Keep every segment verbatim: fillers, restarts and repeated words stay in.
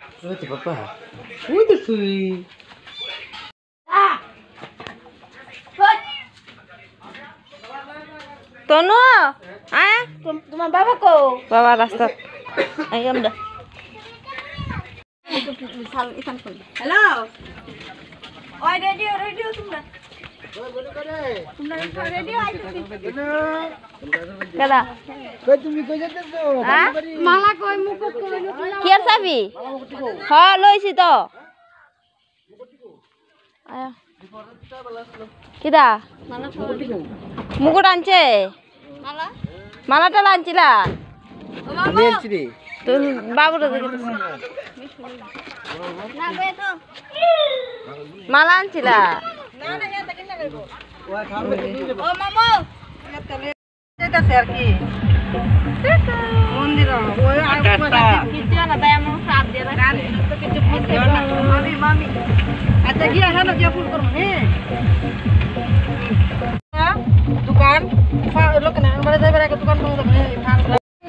Ôi trời papa. Ui tôi cười. Tono, ayah, cuma bapak kok. Bawa rastat. Ayam dah. Hello. Oh, radio, radio sudah. Kada. Kau তুমি কই যাইতেছো? মালা কই মুখ কই কি আর চাবি? হ্যাঁ লইছি তো। আয়া। কিদা? মালা কই। মুকুট আনছে। মালা? মালাটা আনছিলা? আমি আনছি রে। তো বাবুটা দেখতেছ। না কই তো। মালা আনছিলা? না না এটা কিনা কইব। ও মামু যেতেছে আর কি মন্দির ওই কিছু না তাই আমরা সাপ দিয়ে রাখি তো কিছু বুঝতে না মামি মামি আচ্ছা গিয়া হলো গিয়া ফুল করব হ্যাঁ দোকান লোক না আমরা যাইবার আগে দোকান বন্ধ করে ফান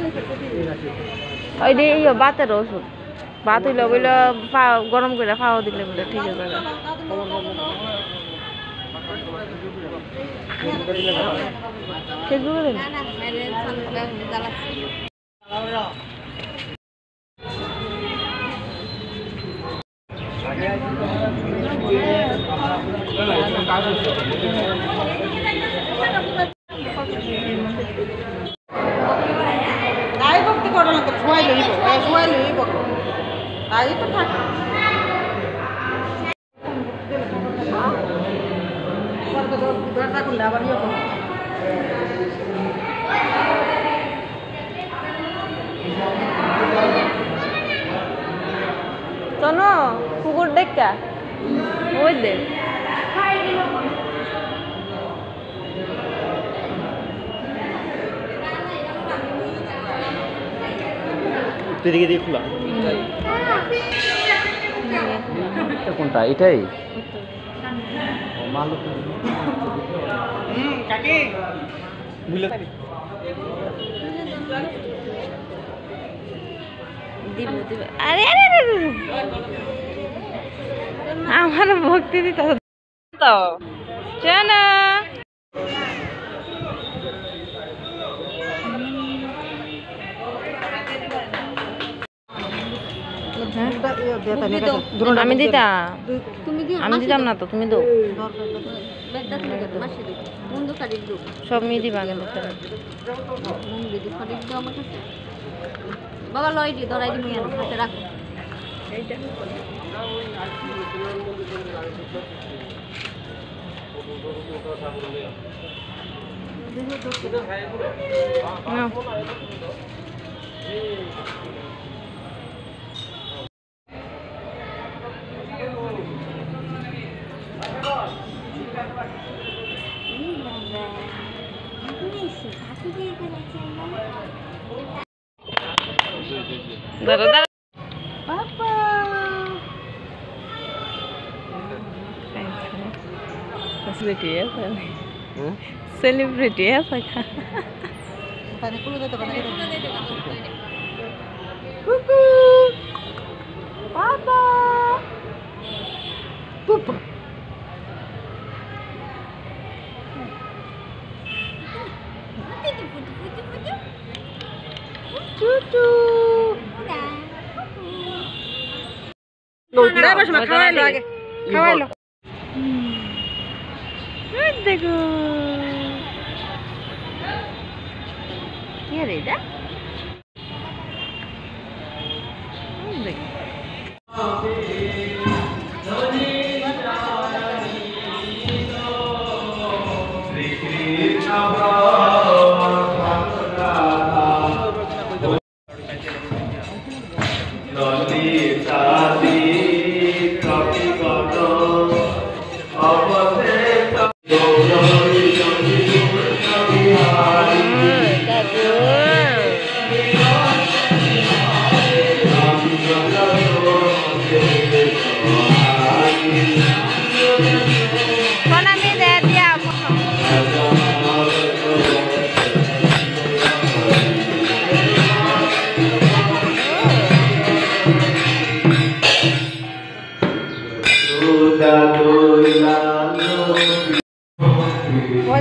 ওই দে ইয়া বাতের ওষুধ বাত হইলো বইলো গরম করে খাওয়া দিলে বলে ঠিক আছে ফেসবুকে দেন না না মেরে সামনে জ্বালাচ্ছি তাই ভক্তি করো না তো ছয় লইব ছয় লইব তাই তো থাক দরজা খুললে আবার ইয়ে করো শোনো কুকুর দেখা ওই দে এদিকে দিয়ে খোলা কোনটা এটাই মাল হুম কাকি বুঝলে দিব দিব আরে আরে আরে আমার ভক্তি দিত তো চলো আমি দিতাম আমি দিতাম না তো তুমি দো সব মেয়ে দিবা কেন বাবা লই দি ধরাই দিমু এর হাতে রাখ এইটা না দাঁড়া দাঁড়া পাপা সেলিব্রিটি আছে হুম সেলিব্রিটি আছে তারে কুলো দিতে পারে কুকু পাপা পাপা Cucu. Udah, bos mak kawin lo lagi. Kawin lo. Udah go. Iya deh, dah. Udah.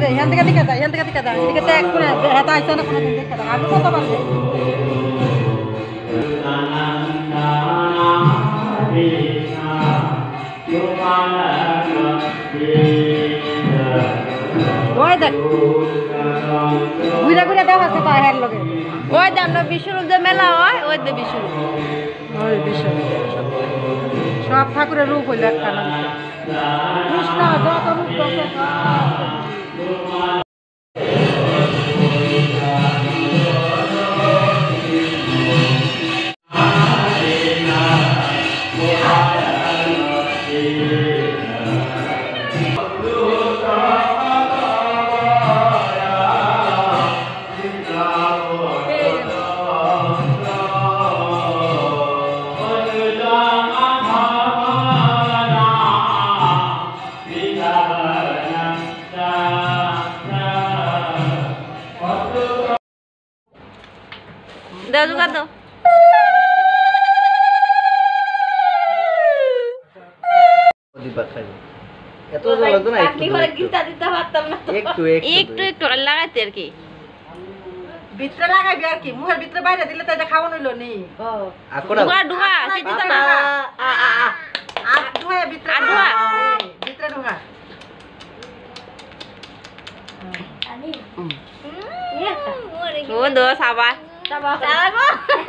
এখান থেকে দিকে যা এখান থেকে দিকে যা এদিকে ত্যাগ করে হেতা আইসা না কোনো দিন দেখে যা আমি কত পারবে ওই দেখ ঘুরে ঘুরে দেওয়া আছে তার হের লগে ওই দেখ না বিষ্ণুর যে মেলা হয় ওই দে বিষ্ণু ওই বিষ্ণু সব ঠাকুরের রূপ হইল একটা না কৃষ্ণ যত রূপ তত দাও দুগা দাও দিবা খাই এত লাগতো না একটু করে গিতা দিতে পারতাম না একটু একটু একটু লাগাইতে আর কি ভিতরে লাগাইবি আর কি মুখের ভিতরে বাইরে দিলে তো এটা খাওয়ানো হইলো নি ও আকড়া ডুগা ডুগা কি দিতা না আ আ আ আ ডুগা ভিতরে আ ডুগা ভিতরে ডুগা আনি ও দো সাবা সাবা সাবা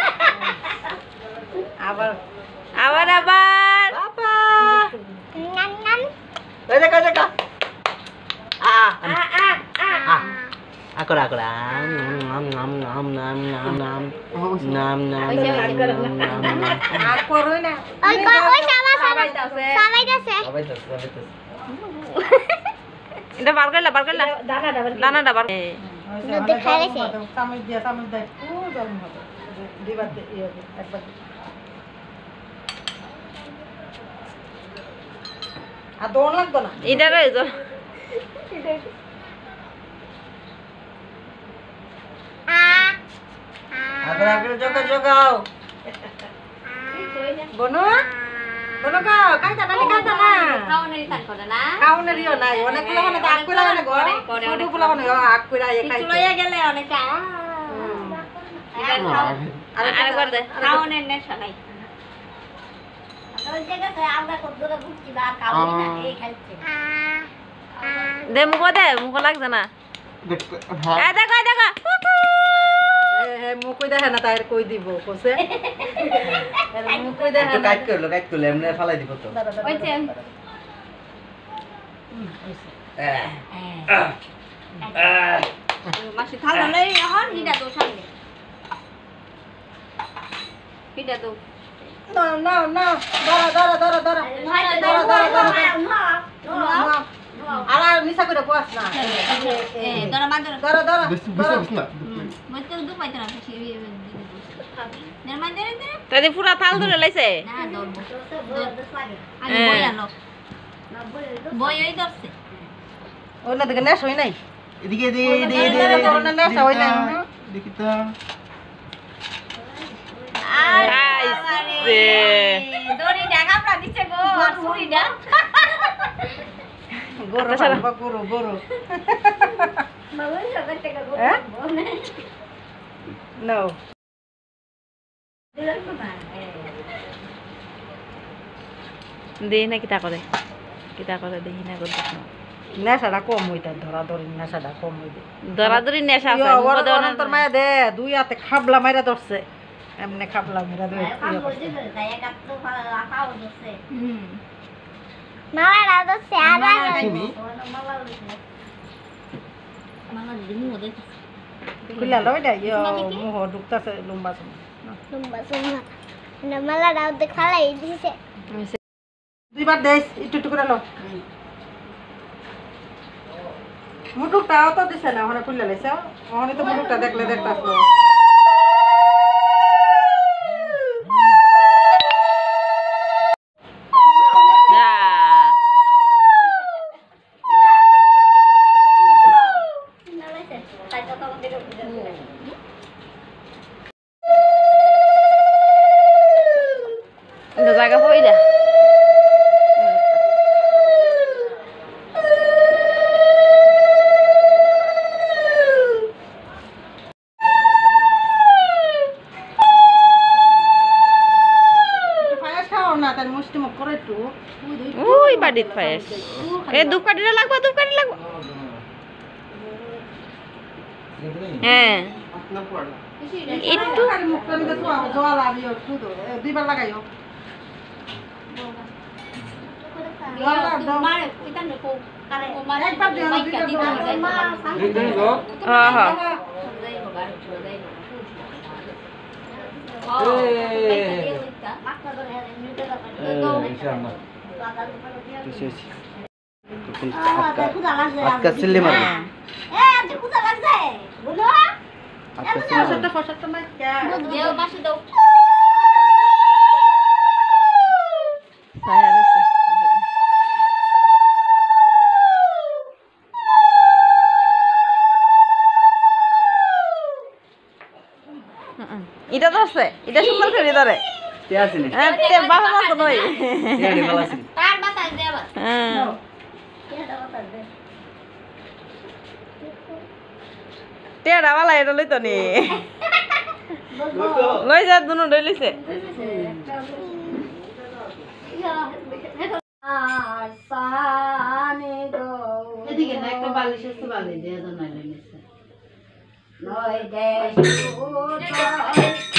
আবার আবার আবার বাবা নান নান এই দেখো দেখো আ আ আ আ আকড়া আকড়া নাম নাম নাম নাম নাম নাম নাম নাম নাম আর করই না ওই ওই সাবা সাবা সবাই দাসে সবাই তো সবাই তো এটা বার করলা বার করলা দানা দানা দানা দাবার দুধ খাইছে চামচ দিয়া চামচ দেয় ও জল হবে দিবার ইয়ে একবার আর দৌড় লাগতো না এটা রইছো আকড়া আকড়া জগা জগাও বনো বনো কাও কাইতা না কাইতা না খাওনের তান করে না খাওনের ইও নাই অনেকগুলো মানে আগ কইরা মানে ঘর ছোটগুলো মানে আগ কইরা এ খাইছে চুলাইয়া গেলে অনেকটা আরেকবার দে খাওনের নেশা নাই ওই জায়গাতে আমরা কত দূরে বুঝছি বা খাওনি না এই খাইছে দে মুখ দে মুখ লাগছে না এ দেখো এ দেখো এ হে মুখ কই দেখে না তাইর কই দিব কোসে এ মুখ কই দেখে একটু না কাট করলো কাট করলো এমনি ফালাই দিব তো ওইছে মাসি থালা লই এখন দিদা তো সামনে দিদা তো না না না ধরা ধরা ধরা ধরা ধরা ধরা ধরা আর নিশা করে বস না এ দরা মাদর ধরা ধরা মতে দু পাইতে না সে নির্মাণ দেন দেন তাদি পুরা থাল ধরে লাইছে না দরব আমি বই আলো বই ওই দরছে ওলা দেখে নেশ হই নাই এদিকে এদিকে এদিকে এদিকে করোনা নেশ হই নাই দেখি তো আইছে দড়ি ডাঙা প্রা দিছে গো আর ছুরি দা গরু সারা গরু গরু বাবা সবার টাকা গো নো দেই না কিতা করে কিতা করে দেখি না করতে নেশাটা কম হইতা ধরা ধরি নেশাটা কম হইবে ধরা ধরি নেশা আছে অনন্তর মায়া দে দুই হাতে খাবলা মাইরা ধরছে এমনে খাবলা মাইরা ধরে মালা রাতো সারা মালা দিমু ওদে খুলা লইডা ইয়ো মুহ ঢুকতাছে লম্বা লম্বা সুমা না মালা রাতো খালাই দিছে দুইবার দেশ একটু একটু করে লো মুটুকটাও তো দিছে না ওখানে খুলে লাইছে ওখানে তো মুটুকটা দেখলে দেখতাছো জায়গা পয়লা তার মিষ্টি মুখ করে একটু ওই বাড়ির পায়েস এ দুকাটিটা লাগবে দুকাটি লাগবে হ্যাঁ একটু মুখটা নিতে তো জল আবি একটু দুইবার লাগাইও মারে কইতাম রে কো কারে ও মারে একবার দিও দুইবার দিও হ্যাঁ হ্যাঁ আজকে সিল্লি মারবে এ আজকে কুদা লাগছে বলো আজকে সিল্লি মারবে ফসটা ফসটা না কে দেও মাসে দাও এটা তো আছে এটা সুন্দর করে ধরে তে আসেনি হ্যাঁ তে বাবা মত নই তে আনি ভালো আসেনি তার বাতাস দে আবার হ্যাঁ কে দাও বাতাস দে টেড়া वाला এটা লইতো নি লই যা দুনো ডইলিছে আসানে গো এদিকে না একটা বালিশ আছে বালিশ দিয়ে দাও নাইলে নিছে নয় দেশ